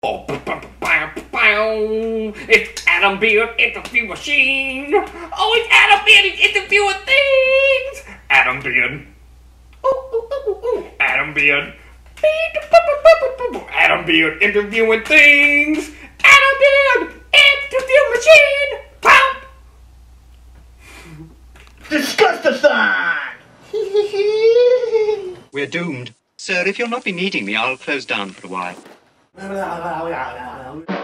Oh, it's Adam Beard interview machine. Oh, it's Adam Beard, he's interviewing things. Adam Beard. Adam Beard. Adam Beard interviewing things. Adam Beard interview machine. Pop. Disgust-a-thon! We're doomed. Sir, if you'll not be needing me, I'll close down for a while.